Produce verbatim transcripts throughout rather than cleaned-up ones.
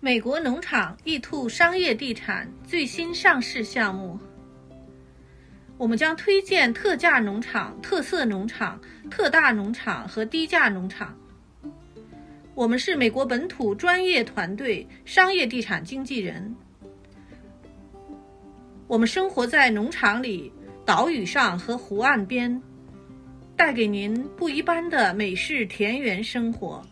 美国农场易兔商业地产最新上市项目，我们将推荐特价农场、特色农场、特大农场和低价农场。我们是美国本土专业团队商业地产经纪人，我们生活在农场里、岛屿上和湖岸边，带给您不一般的美式田园生活。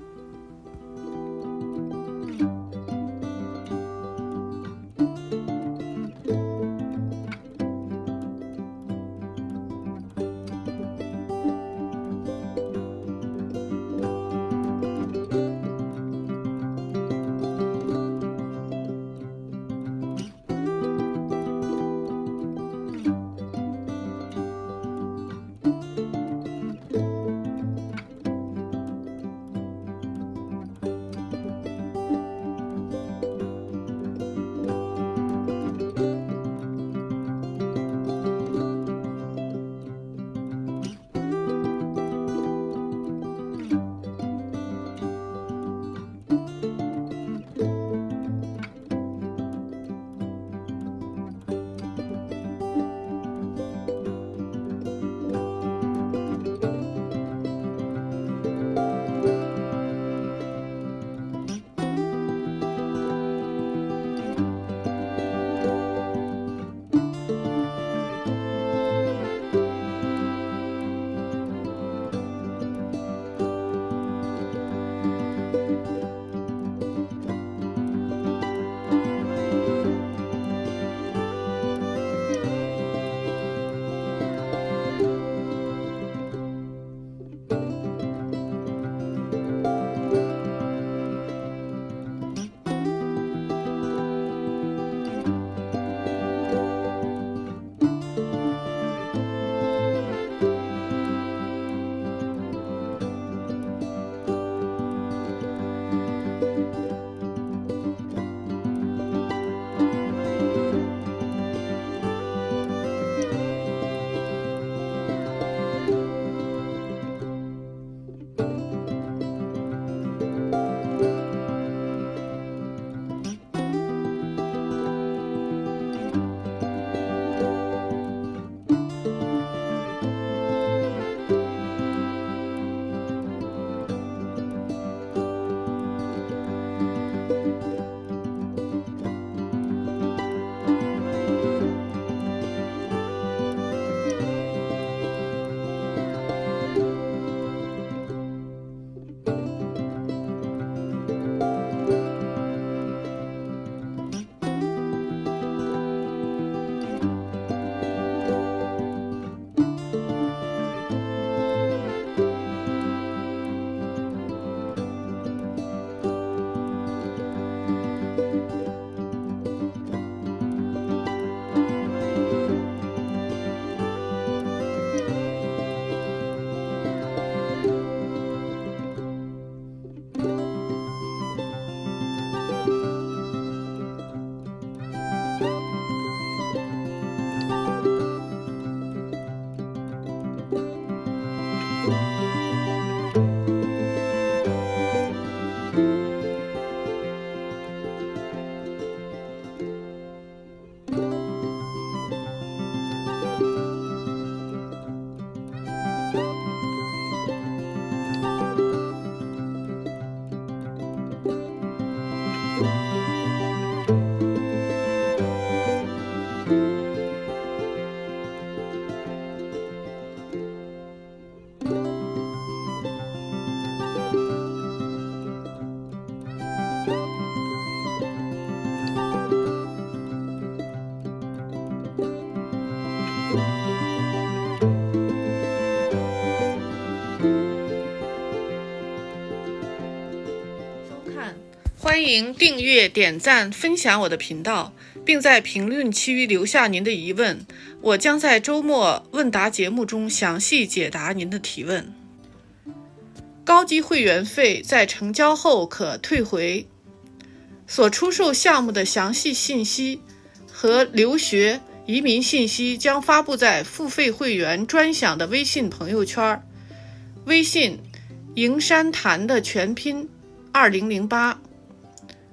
欢迎订阅、点赞、分享我的频道，并在评论区留下您的疑问，我将在周末问答节目中详细解答您的提问。高级会员费在成交后可退回。所出售项目的详细信息和留学、移民信息将发布在付费会员专享的微信朋友圈，微信营山谈的全拼二零零八。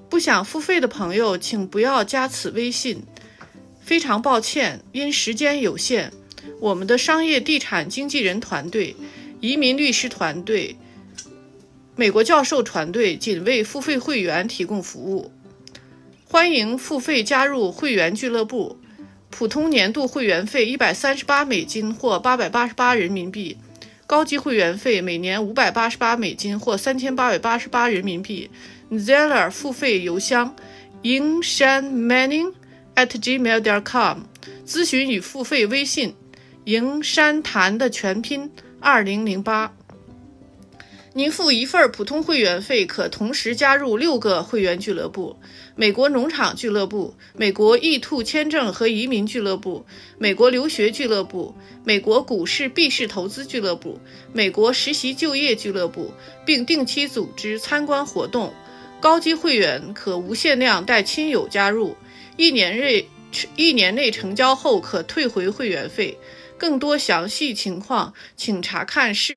不想付费的朋友请不要加此微信。非常抱歉，因时间有限，我们的商业地产经纪人团队、移民律师团队、美国教授团队仅为付费会员提供服务。欢迎付费加入会员俱乐部，普通年度会员费一百三十八美金或八百八十八人民币，高级会员费每年五百八十八美金或三千八百八十八人民币。Zeller 付费邮箱 yingshanmanning at gmail dot com， 咨询与付费微信营山谈的全拼二零零八。您付一份普通会员费，可同时加入六个会员俱乐部：美国农场俱乐部、美国 E 二 签证和移民俱乐部、美国留学俱乐部、美国股市币市投资俱乐部、美国实习就业俱乐部，并定期组织参观活动。高级会员可无限量带亲友加入，一年内一年内成交后可退回会员费。更多详细情况请查看视